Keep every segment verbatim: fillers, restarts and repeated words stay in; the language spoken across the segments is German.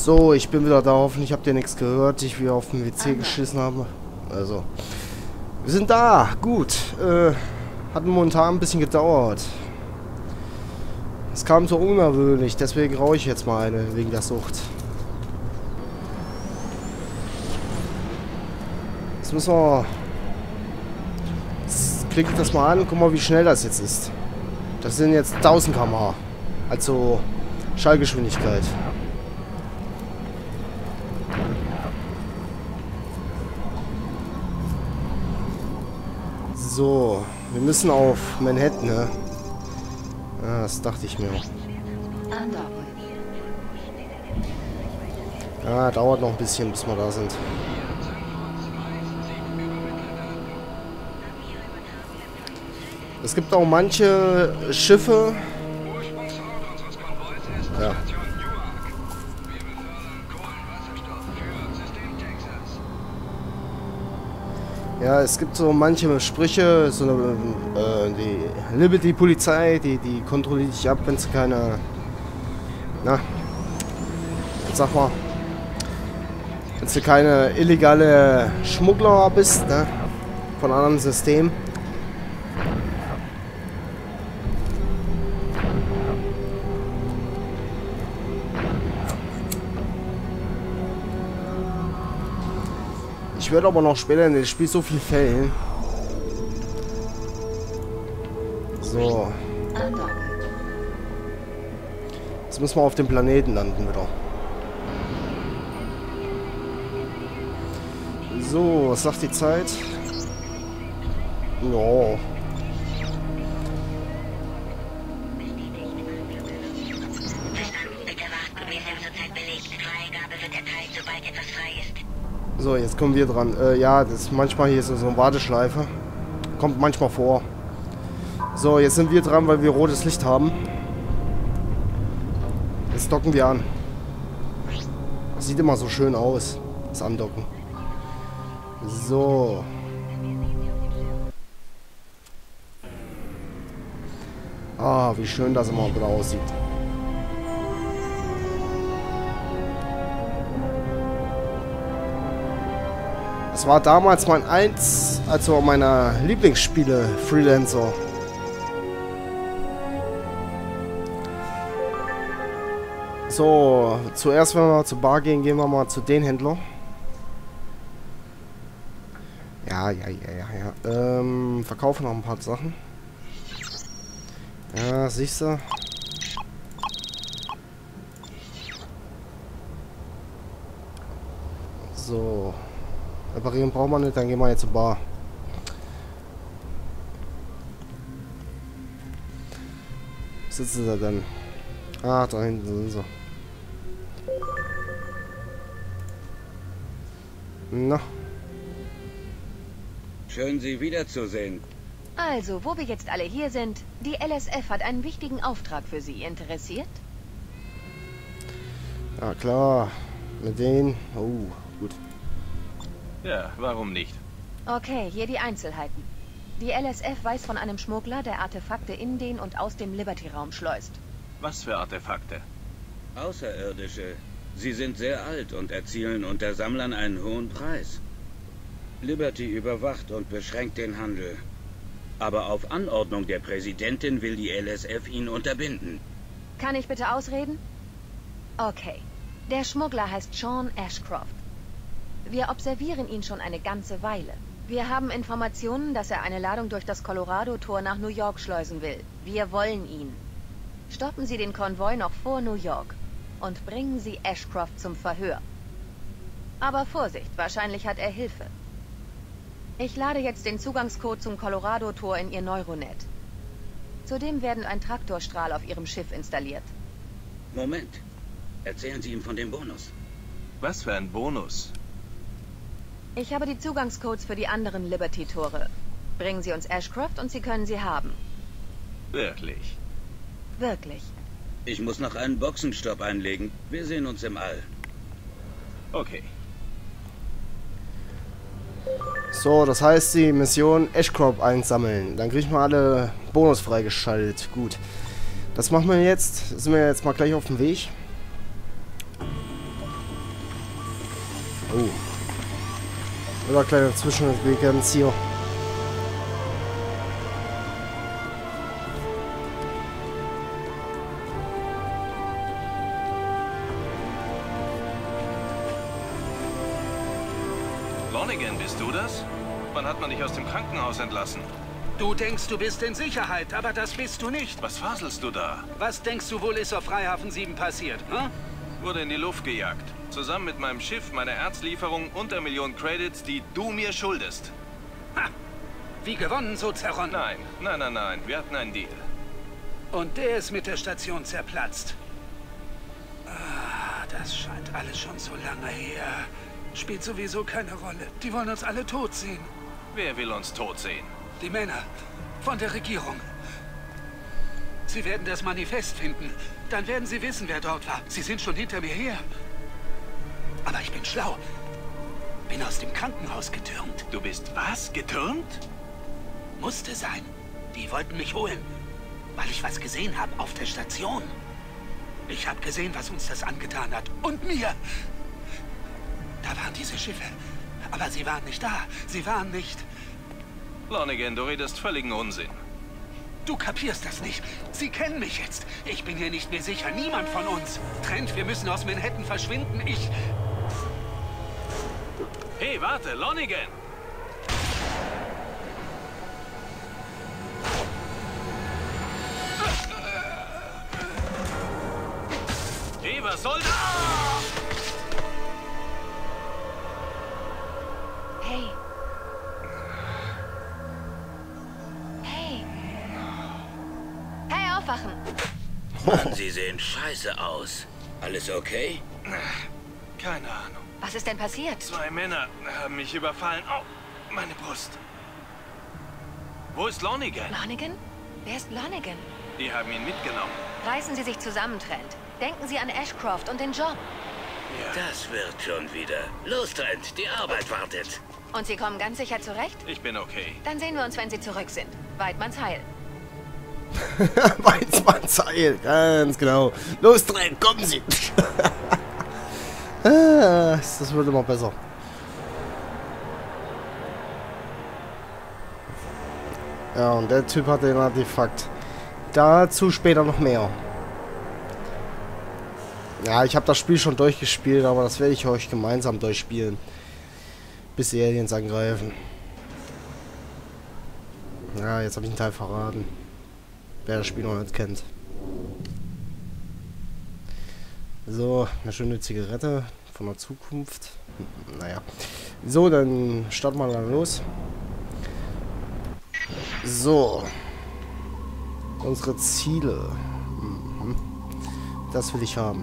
So, ich bin wieder da. Hoffentlich habt ihr nichts gehört. Ich wieder auf dem W C geschissen habe. Also, wir sind da. Gut. Äh, hat momentan ein bisschen gedauert. Es kam so unerwöhnlich. Deswegen rauche ich jetzt mal eine, wegen der Sucht. Jetzt müssen wir... Jetzt klicke ich das mal an. Guck mal, wie schnell das jetzt ist. Das sind jetzt tausend Kilometer pro Stunde. Also Schallgeschwindigkeit. So, wir müssen auf Manhattan, ne? Ja, das dachte ich mir. Ja, dauert noch ein bisschen, bis wir da sind. Es gibt auch manche Schiffe. Ja. Ja, es gibt so manche Sprüche, so eine, äh, die Liberty-Polizei, die, die kontrolliert dich ab, wenn es keine, na, sag mal, wenn du keine illegale Schmuggler bist, ne, von einem anderen System. Ich werde aber noch später in dem Spiel so viel fällen. So. Jetzt müssen wir auf dem Planeten landen wieder. So, was sagt die Zeit? Ja. So, jetzt kommen wir dran. Äh, ja, das ist manchmal hier so eine Warteschleife. Kommt manchmal vor. So, jetzt sind wir dran, weil wir rotes Licht haben. Jetzt docken wir an. Das sieht immer so schön aus, das Andocken. So. Ah, wie schön das immer wieder aussieht. Das war damals mein eins, also meiner Lieblingsspiele, Freelancer. So, zuerst, wenn wir zur Bar gehen, gehen wir mal zu den Händler. Ja, ja, ja, ja, ja. Ähm, verkaufen noch ein paar Sachen. Ja, siehst du. So. Reparieren brauchen wir nicht, dann gehen wir jetzt zur Bar. Wo sitzen sie denn? Ah, da hinten sind sie. Na. Schön, Sie wiederzusehen. Also, wo wir jetzt alle hier sind, die L S F hat einen wichtigen Auftrag für Sie. Interessiert? Ja, klar. Mit denen. Oh, gut. Ja, warum nicht? Okay, hier die Einzelheiten. Die L S F weiß von einem Schmuggler, der Artefakte in den und aus dem Liberty-Raum schleust. Was für Artefakte? Außerirdische. Sie sind sehr alt und erzielen unter Sammlern einen hohen Preis. Liberty überwacht und beschränkt den Handel. Aber auf Anordnung der Präsidentin will die L S F ihn unterbinden. Kann ich bitte ausreden? Okay. Der Schmuggler heißt Sean Ashcroft. Wir observieren ihn schon eine ganze Weile. Wir haben Informationen, dass er eine Ladung durch das Colorado-Tor nach New York schleusen will. Wir wollen ihn. Stoppen Sie den Konvoi noch vor New York und bringen Sie Ashcroft zum Verhör. Aber Vorsicht, wahrscheinlich hat er Hilfe. Ich lade jetzt den Zugangscode zum Colorado-Tor in Ihr Neuronet. Zudem werden ein Traktorstrahl auf Ihrem Schiff installiert. Moment. Erzählen Sie ihm von dem Bonus. Was für ein Bonus? Ich habe die Zugangscodes für die anderen Liberty-Tore. Bringen Sie uns Ashcroft und Sie können sie haben. Wirklich? Wirklich. Ich muss noch einen Boxenstopp einlegen. Wir sehen uns im All. Okay. So, das heißt die Mission Ashcroft einsammeln. Dann kriegen wir alle Bonus freigeschaltet. Gut. Das machen wir jetzt. Sind wir jetzt mal gleich auf dem Weg. Oder kleine Zwischenintelligenz hier. Lonigan, bist du das? Wann hat man dich aus dem Krankenhaus entlassen? Du denkst, du bist in Sicherheit, aber das bist du nicht. Was faselst du da? Was denkst du wohl ist auf Freihafen sieben passiert, hm? Wurde in die Luft gejagt. Zusammen mit meinem Schiff, meiner Erzlieferung und der Million Credits, die du mir schuldest. Ha! Wie gewonnen, so zerronnen. Nein, nein, nein, nein. Wir hatten einen Deal. Und der ist mit der Station zerplatzt. Ah, das scheint alles schon so lange her. Spielt sowieso keine Rolle. Die wollen uns alle tot sehen. Wer will uns tot sehen? Die Männer von der Regierung. Sie werden das Manifest finden. Dann werden sie wissen, wer dort war. Sie sind schon hinter mir her. Aber ich bin schlau. Bin aus dem Krankenhaus getürmt. Du bist was? Getürmt? Musste sein. Die wollten mich holen, weil ich was gesehen habe auf der Station. Ich habe gesehen, was uns das angetan hat. Und mir. Da waren diese Schiffe. Aber sie waren nicht da. Sie waren nicht... Lonigan, du redest völligen Unsinn. Du kapierst das nicht. Sie kennen mich jetzt. Ich bin hier nicht mehr sicher. Niemand von uns. Trent, wir müssen aus Manhattan verschwinden. Ich... Hey, warte, Lonigan! Hey, was soll das? Hey. Hey. Hey, aufwachen. Mann, Sie sehen scheiße aus. Alles okay? Keine Ahnung. Was ist denn passiert? Zwei Männer haben mich überfallen. Oh, meine Brust. Wo ist Lonigan? Lonigan? Wer ist Lonigan? Die haben ihn mitgenommen. Reißen Sie sich zusammen, Trent. Denken Sie an Ashcroft und den Job. Ja. Das wird schon wieder. Los, Trent, die Arbeit wartet. Und Sie kommen ganz sicher zurecht? Ich bin okay. Dann sehen wir uns, wenn Sie zurück sind. Weidmanns Heil. Weidmanns Heil, ganz genau. Los, Trent, kommen Sie. Ah, das wird immer besser. Ja, und der Typ hat den Artefakt. Dazu später noch mehr. Ja, ich habe das Spiel schon durchgespielt, aber das werde ich euch gemeinsam durchspielen. Bis die Aliens angreifen. Ja, jetzt habe ich einen Teil verraten. Wer das Spiel noch nicht kennt. So, eine schöne Zigarette von der Zukunft. Naja. So, dann starten wir dann los. So. Unsere Ziele. Mhm. Das will ich haben.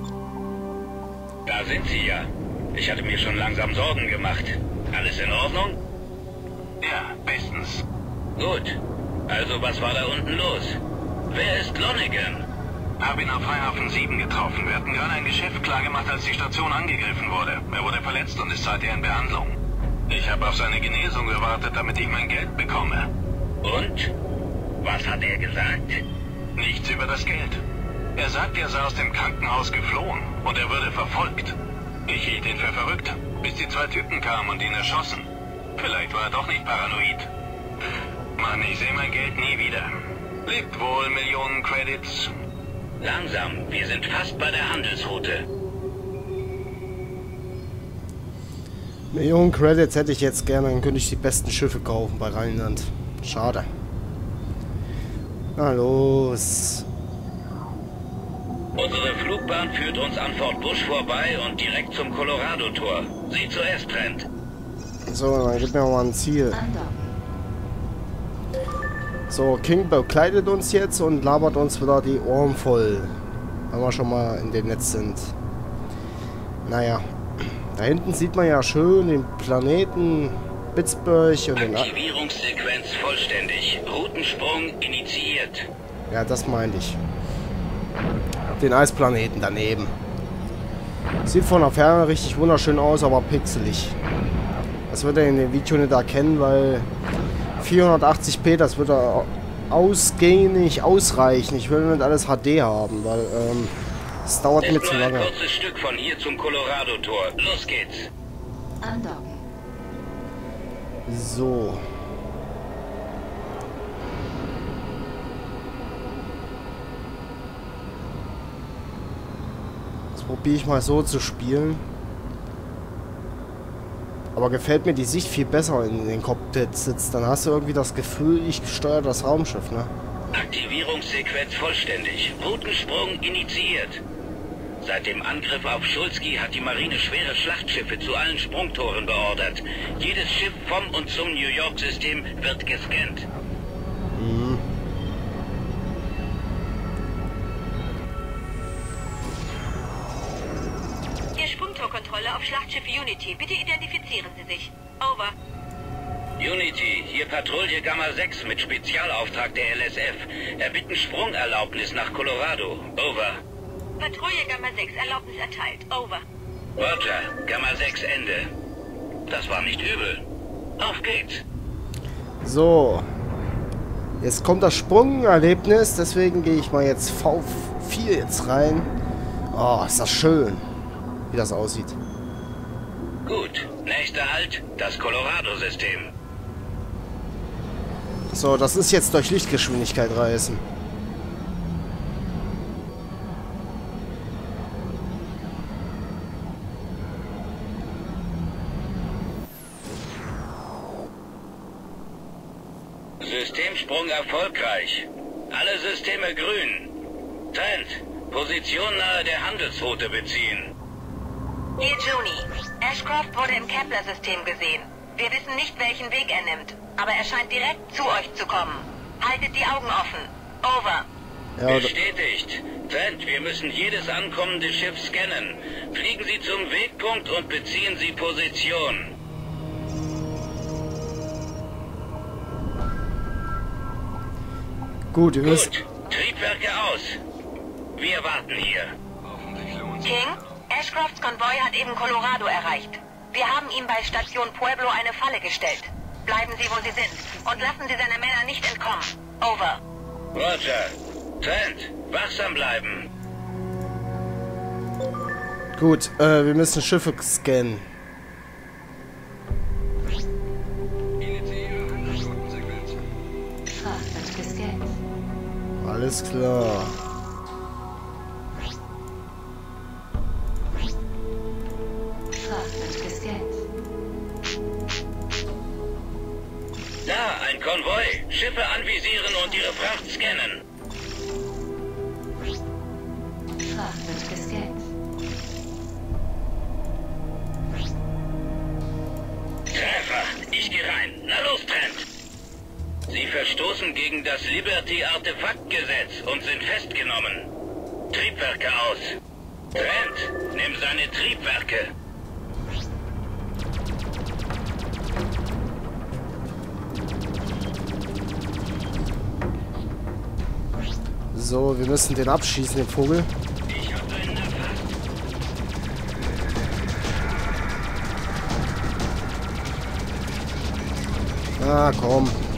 Da sind Sie ja. Ich hatte mir schon langsam Sorgen gemacht. Alles in Ordnung? Ja, bestens. Gut. Also, was war da unten los? Wer ist Lonigan? Hab ihn auf Freihafen sieben getroffen. Wir hatten gerade ein Geschäft klargemacht, als die Station angegriffen wurde. Er wurde verletzt und ist seither in Behandlung. Ich habe auf seine Genesung gewartet, damit ich mein Geld bekomme. Und? Was hat er gesagt? Nichts über das Geld. Er sagt, er sei aus dem Krankenhaus geflohen und er würde verfolgt. Ich hielt ihn für verrückt, bis die zwei Typen kamen und ihn erschossen. Vielleicht war er doch nicht paranoid. Mann, ich sehe mein Geld nie wieder. Lebt wohl, Millionen Credits. Langsam, wir sind fast bei der Handelsroute. Millionen Credits hätte ich jetzt gerne, dann könnte ich die besten Schiffe kaufen bei Rheinland. Schade. Na los. Unsere Flugbahn führt uns an Fort Bush vorbei und direkt zum Colorado-Tor. Sie zuerst, Trent. So, dann gib mir mal ein Ziel. So, King bekleidet uns jetzt und labert uns wieder die Ohren voll. Wenn wir schon mal in dem Netz sind. Naja. Da hinten sieht man ja schön den Planeten Pittsburgh und den... Aktivierungssequenz vollständig. Routensprung initiiert. Ja, das meinte ich. Den Eisplaneten daneben. Sieht von der Ferne richtig wunderschön aus, aber pixelig. Das wird er in dem Video nicht erkennen, weil vierhundertachtzig p, das wird er ausgehend ausreichen. Ich will nicht alles H D haben, weil ähm, es dauert mir zu lange. Ein kurzes Stück von hier zum Colorado-Tor. Los geht's. Andocken. So. Das probiere ich mal so zu spielen. Aber gefällt mir die Sicht viel besser in den Cockpit sitzt. Dann hast du irgendwie das Gefühl, ich steuere das Raumschiff, ne? Aktivierungssequenz vollständig. Routensprung initiiert. Seit dem Angriff auf Schulski hat die Marine schwere Schlachtschiffe zu allen Sprungtoren beordert. Jedes Schiff vom und zum New York-System wird gescannt. Mhm. Hier Sprungtorkontrolle auf Schlachtschiff Unity. Bitte identifizieren Sie sich. Over. Unity, hier Patrouille Gamma sechs mit Spezialauftrag der L S F. Erbitten Sprungerlaubnis nach Colorado. Over. Patrouille Gamma sechs, Erlaubnis erteilt. Over. Roger, Gamma sechs Ende. Das war nicht übel. Auf geht's. So. Jetzt kommt das Sprungerlebnis, deswegen gehe ich mal jetzt V vier jetzt rein. Oh, ist das schön, wie das aussieht. Gut, nächster Halt, das Colorado-System. So, das ist jetzt durch Lichtgeschwindigkeit reisen. Systemsprung erfolgreich. Alle Systeme grün. Trent, Position nahe der Handelsroute beziehen. Hier Juni. Ashcroft wurde im Kepler-System gesehen. Wir wissen nicht, welchen Weg er nimmt, aber er scheint direkt zu euch zu kommen. Haltet die Augen offen. Over. Ja, bestätigt. Trent, wir müssen jedes ankommende Schiff scannen. Fliegen Sie zum Wegpunkt und beziehen Sie Position. gut, ihr wisst. Gut, Triebwerke aus. Wir warten hier. King, Ashcrofts Konvoi hat eben Colorado erreicht. Wir haben ihm bei Station Pueblo eine Falle gestellt. Bleiben Sie, wo Sie sind. Und lassen Sie seine Männer nicht entkommen. Over. Roger. Trent, wachsam bleiben. Gut, äh, wir müssen Schiffe scannen. Alles klar. Da, ein Konvoi. Schiffe anvisieren und ihre Fracht scannen. Treffer, ich gehe rein. Na los, Trent. Sie verstoßen gegen das Liberty-Artefaktgesetz und sind festgenommen. Triebwerke aus. Trent, nimm seine Triebwerke. So, wir müssen den abschießen, den Vogel. Ich hab einen erfasst. Ah, komm.